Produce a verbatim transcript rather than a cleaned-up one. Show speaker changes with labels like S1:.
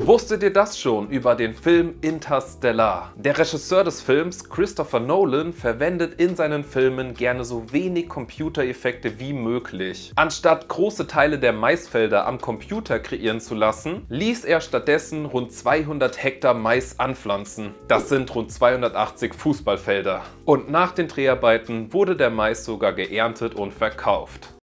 S1: Wusstet ihr das schon über den Film Interstellar? Der Regisseur des Films, Christopher Nolan, verwendet in seinen Filmen gerne so wenig Computereffekte wie möglich. Anstatt große Teile der Maisfelder am Computer kreieren zu lassen, ließ er stattdessen rund zweihundert Hektar Mais anpflanzen. Das sind rund zweihundertachtzig Fußballfelder. Und nach den Dreharbeiten wurde der Mais sogar geerntet und verkauft.